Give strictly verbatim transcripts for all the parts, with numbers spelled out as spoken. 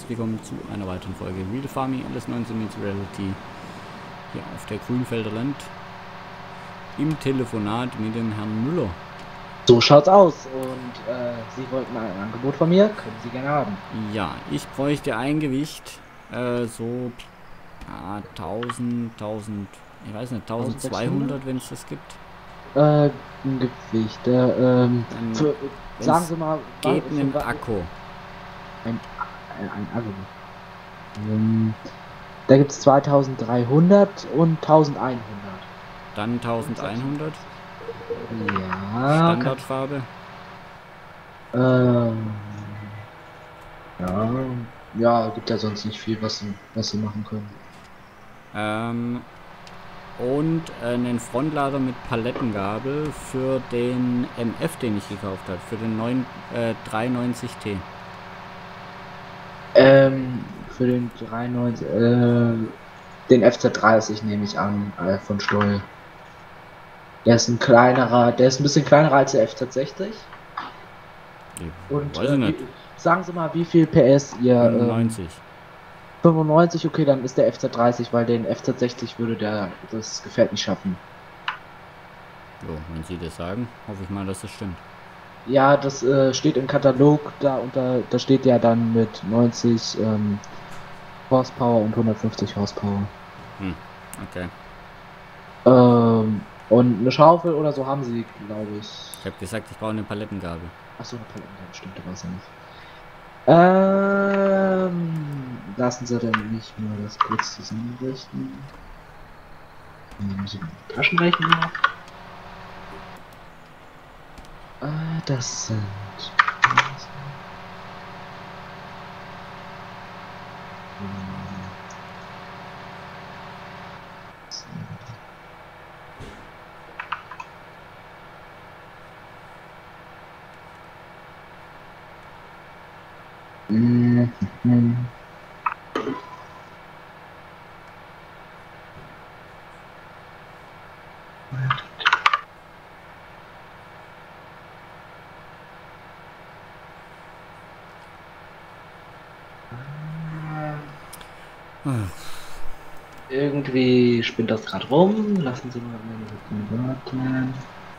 herzlich willkommen zu einer weiteren Folge Real Farming L S neunzehn Meets Reality hier auf der Grünfelder Land im Telefonat mit dem Herrn Müller. So schaut's aus und äh, Sie wollten ein Angebot von mir, können Sie gerne haben. Ja, ich bräuchte ein Gewicht, äh, so ja, tausend, tausend, ich weiß nicht, tausendzweihundert, wenn es das gibt. Äh, ein Gewicht, äh, ähm, Ein, für, sagen Sie mal, geht was, ein was, Akku. Ein, ein, ein Akku. Ähm, da gibt's zweitausenddreihundert und tausendeinhundert. Dann tausendeinhundert. Ja. Standardfarbe. Ähm, ja, ja, gibt ja sonst nicht viel, was Sie, was Sie machen können. Ähm, und einen Frontlader mit Palettengabel für den M F, den ich gekauft habe, für den neuen äh, dreihundertneunzig T. Ähm, für den dreiundneunzig, äh, den F Z dreißig nehme ich an, äh, von Stoll. Der ist ein kleinerer, der ist ein bisschen kleinerer als der F Z sechzig. Und weiß äh, ich nicht. wie, sagen Sie mal, wie viel P S ihr... fünfundneunzig. Ähm, fünfundneunzig, okay, dann ist der F Z dreißig, weil den F Z sechzig würde der das Gefährt nicht schaffen. Jo, wenn Sie das sagen, hoffe ich mal, dass das stimmt. Ja, das äh, steht im Katalog, da unter, da steht ja dann mit neunzig ähm, Horsepower und hundertfünfzig Horsepower. Hm, okay. Ähm, und eine Schaufel oder so haben sie, glaube ich. Ich habe gesagt, ich brauche eine Palettengabel. Achso, eine Palettengabel, stimmt, da weiß ja nicht. Ähm, lassen Sie dann nicht mal das kurz zusammenrechnen. Nehmen Sie einen Taschenrechner. Äh, das sind... Mhm. Irgendwie spinnt das gerade rum. Lassen Sie mal eine warten.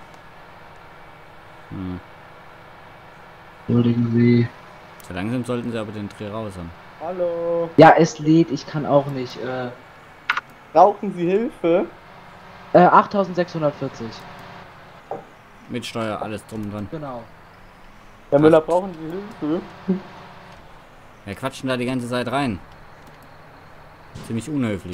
Hm. Entschuldigen Sie. So langsam sollten Sie aber den Dreh raus haben. Hallo. Ja, es lädt, ich kann auch nicht. Äh, Brauchen Sie Hilfe? äh achttausendsechshundertvierzig. Mit Steuer, alles drum und dran. Genau. Herr Müller, brauchen Sie Hilfe? Wer quatscht denn da die ganze Zeit rein? Ziemlich unhöflich.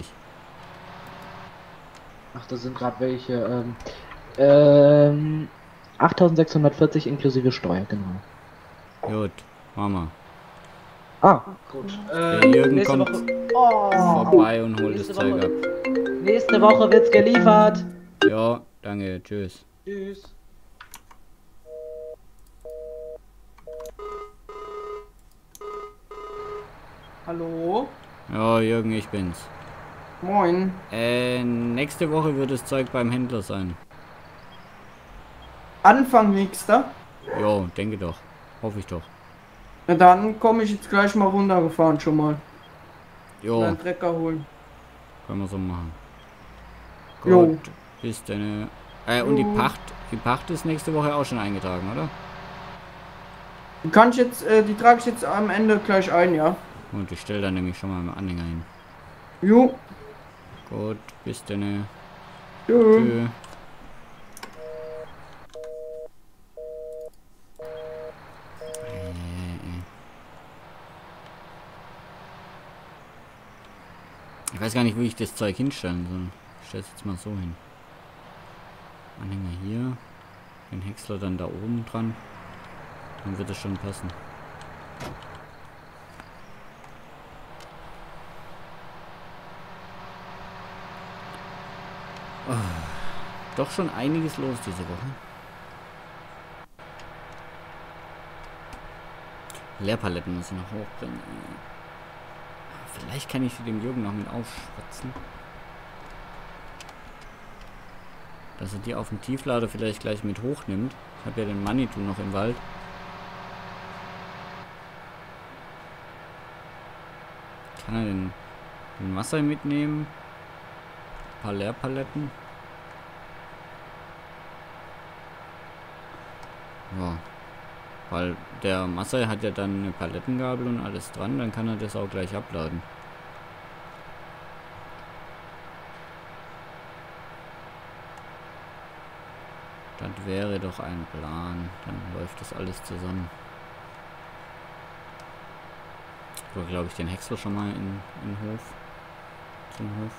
Ach, da sind gerade welche. Ähm, ähm, achttausendsechshundertvierzig inklusive Steuer, genau. Gut, Mama. Ah, gut. Der Äh, Jürgen nächste kommt Woche. Oh, vorbei und holt das nächste Zeug ab. Woche. Nächste Woche wird's geliefert. Ja, danke, tschüss. Tschüss. Hallo? Ja, Jürgen, ich bin's. Moin. Äh, nächste Woche wird das Zeug beim Händler sein. Anfang nächster? Jo, denke doch. Hoffe ich doch. Na dann komme ich jetzt gleich mal runtergefahren schon mal. Jo, Einen Trecker holen. können wir so machen. Jo. Gut, bis dann. Äh, und die Jo. Pacht, die Pacht ist nächste Woche auch schon eingetragen, oder? Die kann ich jetzt, äh, die trage ich jetzt am Ende gleich ein, ja? Und ich stelle dann nämlich schon mal im Anhänger hin. Jo. Gut, bis dann. Tschö. Tschö. Ich weiß gar nicht, wo ich das Zeug hinstellen soll. Ich stelle es jetzt mal so hin. Anhänger hier. Den Häcksler dann da oben dran. Dann wird es schon passen. Oh, doch schon einiges los diese Woche. Leerpaletten muss ich noch hochbringen. Vielleicht kann ich dem Jürgen noch mit aufschwatzen. Dass er die auf dem Tieflader vielleicht gleich mit hochnimmt. Ich habe ja den Manitou noch im Wald. Kann er den, den Wasser mitnehmen? Ein paar Leerpaletten. Ja. Weil der Masai hat ja dann eine Palettengabel und alles dran, dann kann er das auch gleich abladen. Das wäre doch ein Plan. Dann läuft das alles zusammen. So, glaube ich, den Häcksler schon mal in, in den Hof. Zum Hof.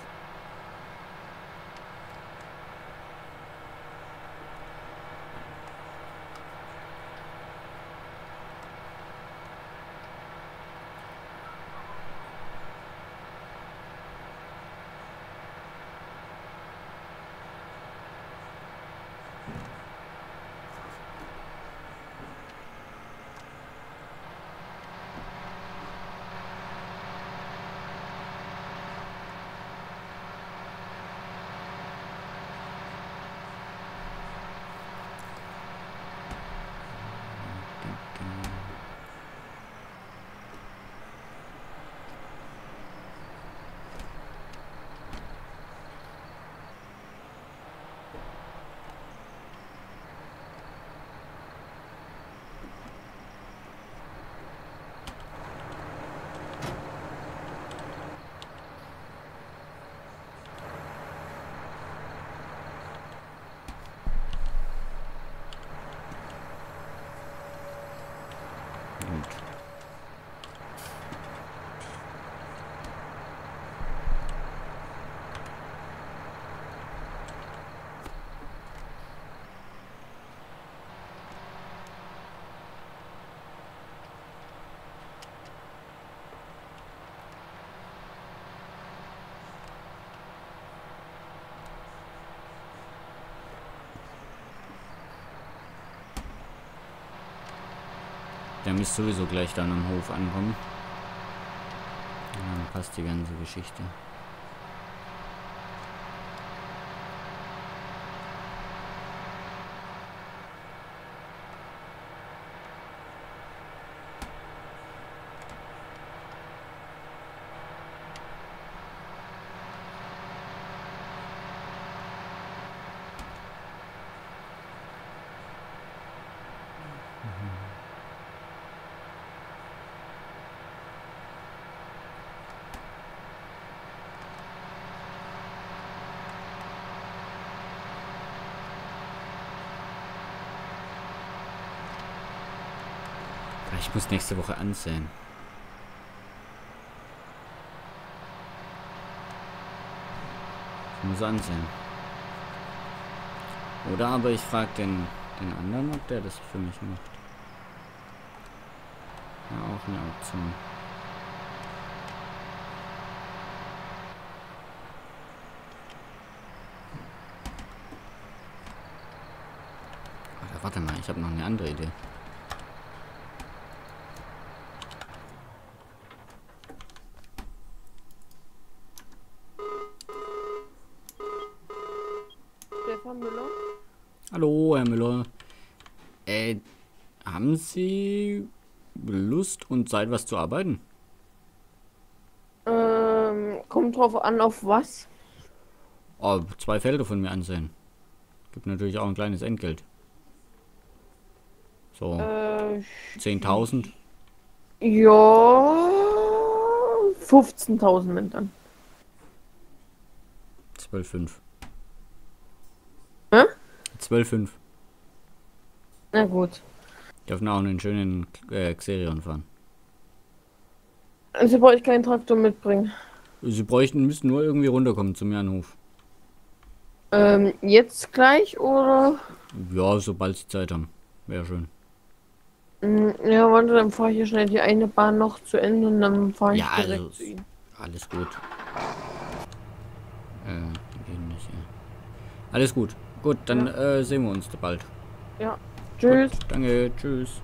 Gut. Der müsste sowieso gleich dann am Hof ankommen. Und dann passt die ganze Geschichte. Ich muss nächste Woche ansehen. Ich muss ansehen. Oder aber ich frage den, den anderen, ob der das für mich macht. Ja, auch eine Option. Oder warte mal, ich habe noch eine andere Idee. Müller. Hallo, Herr Müller. Äh, haben Sie Lust und Zeit, was zu arbeiten? Ähm, kommt drauf an, auf was? Oh, zwei Felder von mir ansehen. Gibt natürlich auch ein kleines Entgelt. So, Äh, zehntausend. ja, fünfzehntausend mit dann. zwölf Komma fünf. Hä? zwölf Komma fünf. Na gut. Dürfen auch einen schönen äh, Xerion fahren. Also brauche ich keinen Traktor mitbringen. Sie bräuchten, müssten nur irgendwie runterkommen zum Jernhof. Ähm, jetzt gleich oder? Ja, sobald Sie Zeit haben. Wäre schön. Mm, ja, warte, dann fahre ich hier schnell die eine Bahn noch zu Ende und dann fahre ich Ja, direkt also, zu Ihnen. alles gut. Äh, gehen nicht hier. Alles gut. Gut, dann Ja. äh, sehen wir uns bald. Ja. Tschüss. Gut, danke, tschüss.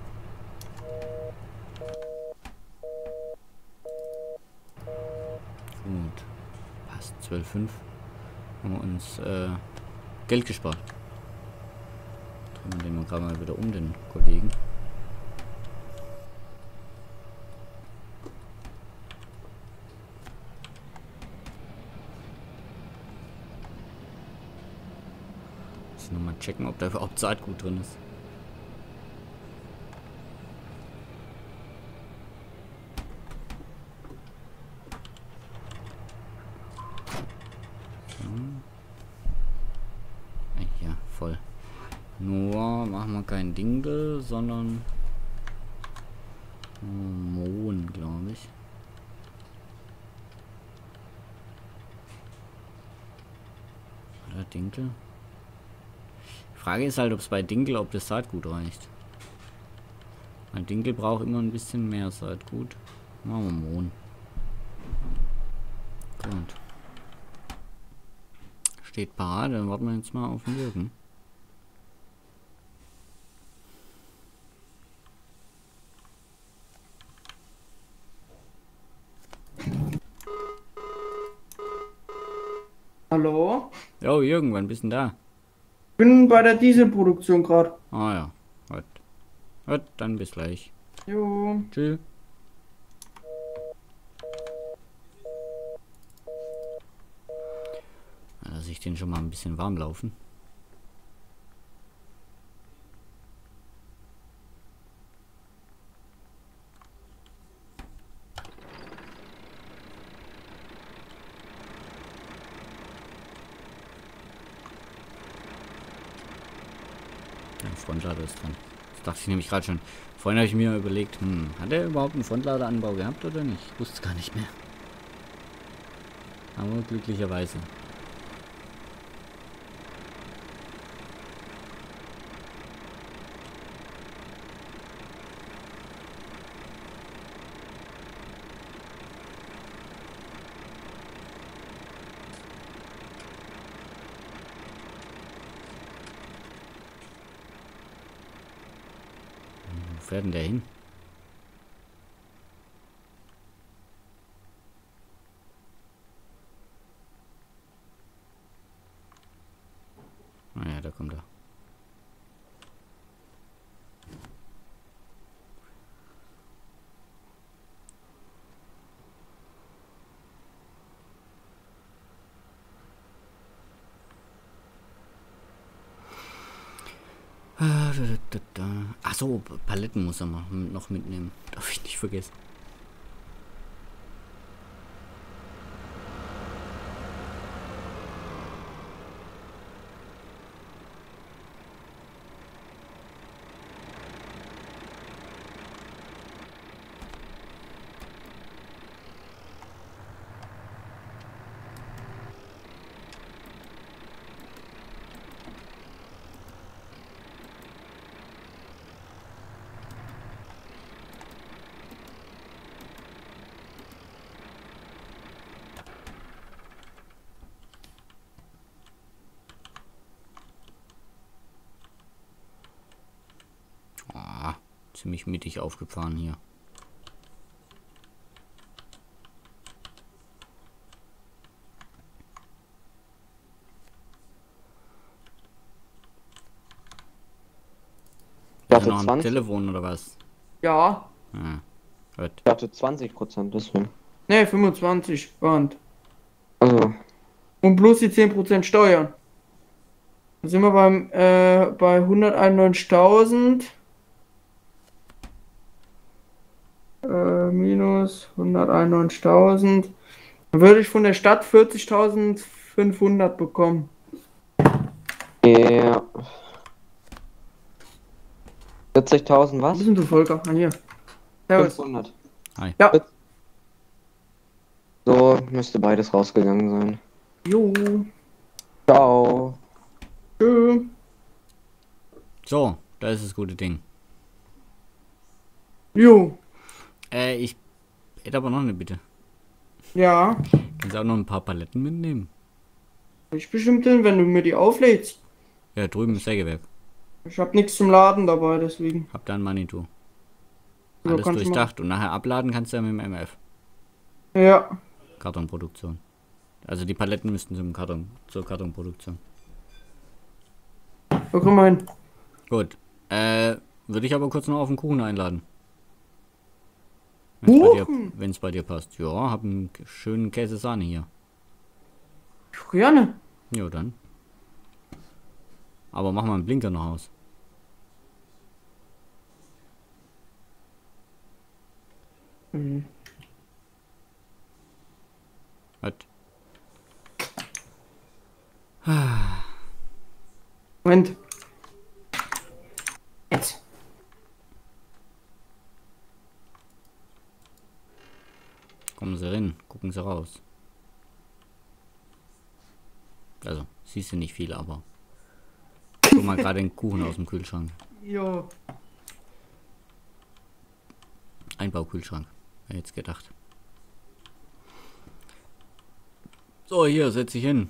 Gut. Passt, zwölf Komma fünf. Haben wir uns äh, Geld gespart. Drehen wir den mal gerade mal wieder um, den Kollegen. Muss nur mal checken, ob da überhaupt Saatgut drin ist. Ja, voll. Nur machen wir keinen Dinkel, sondern Mohn, glaube ich. Oder Dinkel? Die Frage ist halt, ob es bei Dinkel, ob das Saatgut reicht. Weil Dinkel braucht immer ein bisschen mehr Saatgut. Machen wir Mohn. Gut. Steht parat, dann warten wir jetzt mal auf den Jürgen. Hallo? Jo, Jürgen, wann bist du denn da? Bin bei der Dieselproduktion gerade. Ah ja, gut. Gut, dann bis gleich. Jo. Tschüss. Lass ich den schon mal ein bisschen warm laufen. Der Frontlader ist dran. Das dachte ich nämlich gerade schon. Vorhin habe ich mir überlegt, hm, hat er überhaupt einen Frontladeranbau gehabt oder nicht? Ich wusste es gar nicht mehr. Aber glücklicherweise. Wo fährt denn der hin? Ah ja, da kommt er. Achso, Paletten muss er mal noch mitnehmen. Darf ich nicht vergessen. Ah, ziemlich mittig aufgefahren hier. Ich Also hatte noch am zwanzig, Telefon oder was? Ja. Ja, gut. ich hatte zwanzig Prozent, deswegen. Ne, fünfundzwanzig Band. Also, Und plus die zehn Prozent Steuern. Da sind wir beim, äh, bei hunderteinundneunzigtausend. Äh, minus hunderteinundneunzigtausend. Dann würde ich von der Stadt vierzigtausendfünfhundert bekommen. ja. vierzigtausend Wo was? bist denn du, Volker? Ah, hier. Servus. fünfhundert. Ja. So müsste beides rausgegangen sein. Jo. Ciao. Tschö. So, da ist das gute Ding. Jo. Äh, ich hätte aber noch eine Bitte. Ja. Kannst du auch noch ein paar Paletten mitnehmen? Ich bestimmt hin, wenn du mir die auflädst. Ja, drüben im Sägewerk. Ich hab nichts zum Laden dabei, deswegen. Hab da ein Manitou. Ja, Alles kannst du durchdacht. Und nachher abladen kannst du ja mit dem M F. Ja. Kartonproduktion. Also die Paletten müssten zum Karton, zur Kartonproduktion. So, komm mal hin. Gut. Äh, würde ich aber kurz noch auf den Kuchen einladen. Wenn's bei dir, Kuchen? wenn's bei dir passt. Ja, hab einen schönen Käse-Sahne hier. Gerne. Jo, dann. Aber mach mal einen Blinker noch aus. Mhm. Was? Moment. Jetzt. Kommen Sie rein, gucken Sie raus. Also, siehst du nicht viel, aber... Guck mal gerade den Kuchen aus dem Kühlschrank. Jo. Einbaukühlschrank. Wer jetzt gedacht. So, hier, setz dich hin.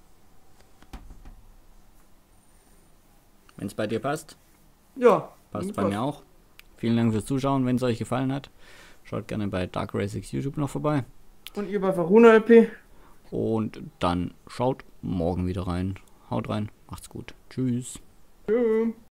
Wenn es bei dir passt. Ja. Passt bei mir auch. Vielen Dank fürs Zuschauen. Wenn es euch gefallen hat, schaut gerne bei Dark Race YouTube noch vorbei. Und ihr bei Varuna L P. Und dann schaut morgen wieder rein. Haut rein. Macht's gut. Tschüss. Tschüss.